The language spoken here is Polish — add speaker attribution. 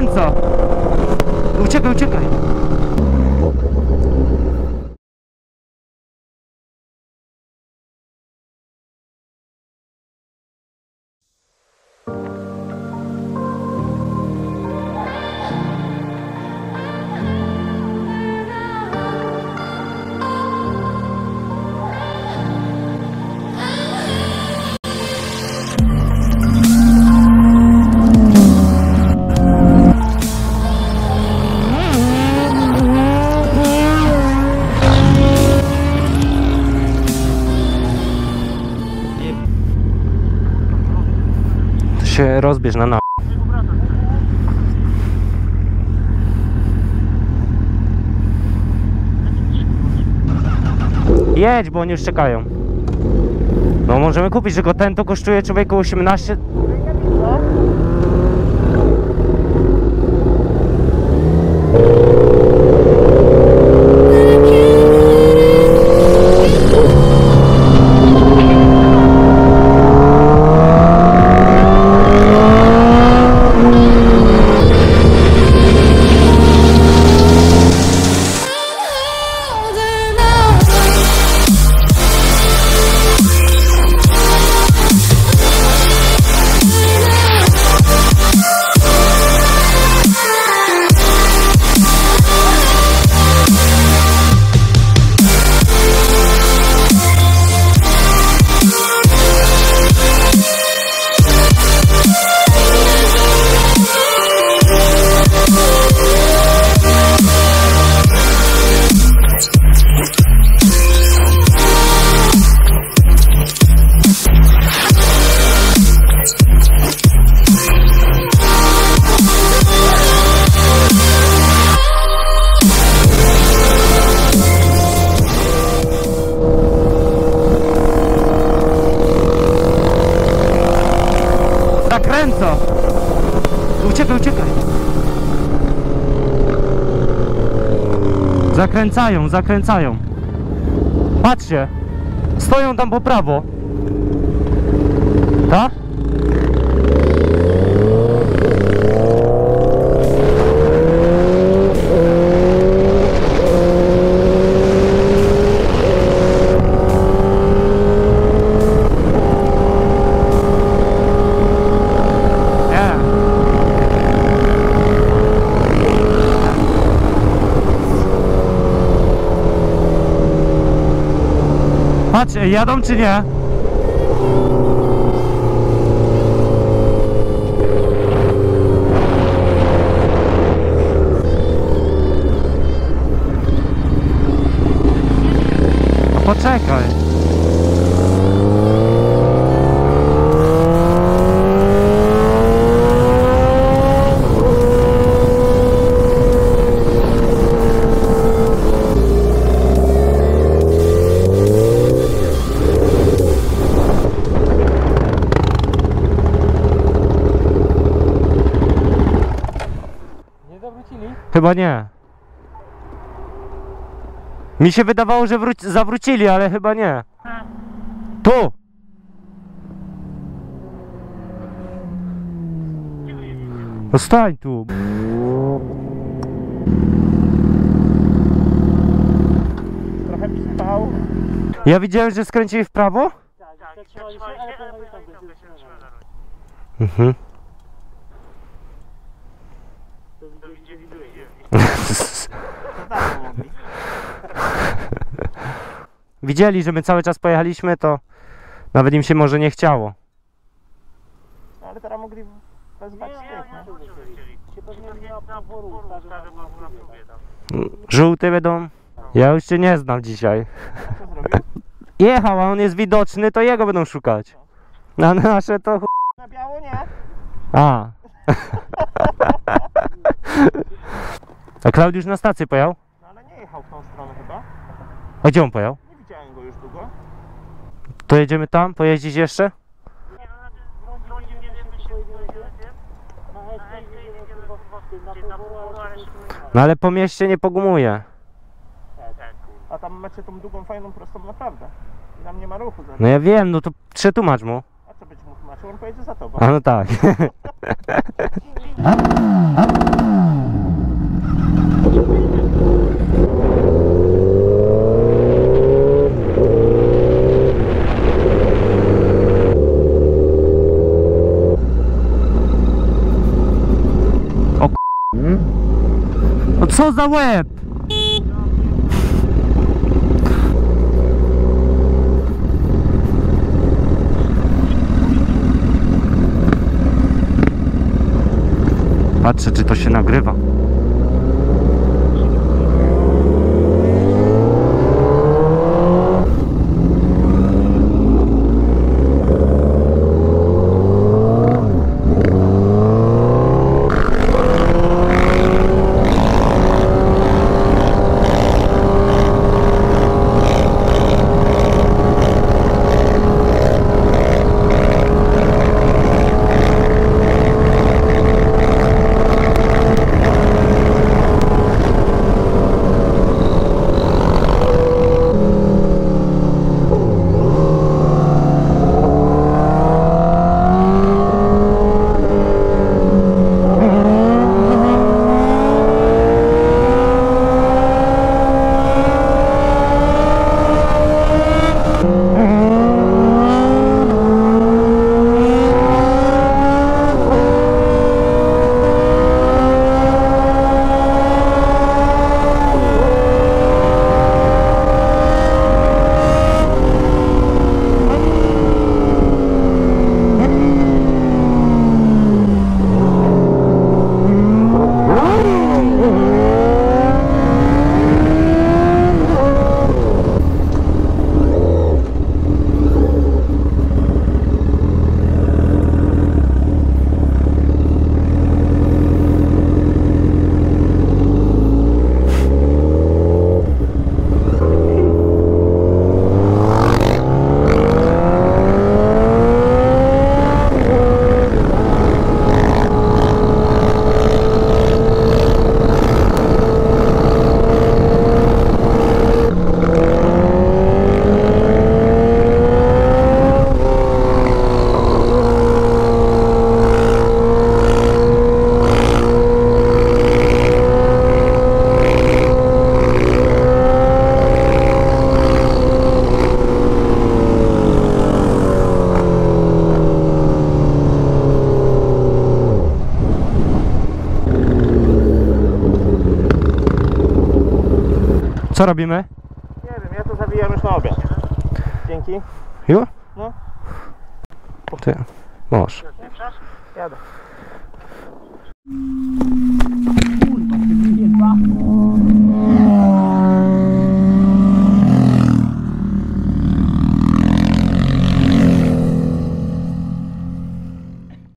Speaker 1: Zakręca! Uciekaj, uciekaj! Się rozbierz na Jedź, bo oni już czekają. No możemy kupić, tylko ten to kosztuje człowieku 18. Zakręca! Uciekaj, uciekaj! Zakręcają, zakręcają. Patrzcie! Stoją tam po prawo. Tak? Patrz, jadą czy nie? No poczekaj. Chyba nie. Mi się wydawało, że zawrócili, ale chyba nie. Tu! No stań tu.
Speaker 2: Trochę mi spał.
Speaker 1: Ja widziałem, że skręcili w prawo?
Speaker 2: Tak, zatrzymali się, ale pewnie tam
Speaker 1: Mhm. Widzieli, że my cały czas pojechaliśmy, to nawet im się może nie chciało.
Speaker 2: No, ale teraz mogli wezwać tych, nie? Się pewnie nie ma poworu.
Speaker 1: Żółty będą. Ja już cię nie znam dzisiaj.
Speaker 2: A co zrobił?
Speaker 1: Jechał, a on jest widoczny, to jego będą szukać. Na nasze to
Speaker 2: Na biało nie?
Speaker 1: A. A Klaudiusz na stację pojechał?
Speaker 2: No ale nie jechał w tą stronę chyba.
Speaker 1: A gdzie on pojechał?
Speaker 2: Nie widziałem go już długo.
Speaker 1: To jedziemy tam, pojeździć jeszcze? No ale po mieście nie pogumuje.
Speaker 2: A tam macie tą długą, fajną, prostą naprawdę. I tam nie ma ruchu za
Speaker 1: No ja wiem, no to przetłumacz mu.
Speaker 2: A co być mu tłumaczył? On pojedzie za tobą.
Speaker 1: A no tak. No co za łeb? Patrzę, czy to się nagrywa. Co robimy?
Speaker 2: Nie wiem, ja to zawijam już na obiad. Dzięki.
Speaker 1: Już?
Speaker 2: No.
Speaker 1: Ty, możesz.
Speaker 2: Jadę.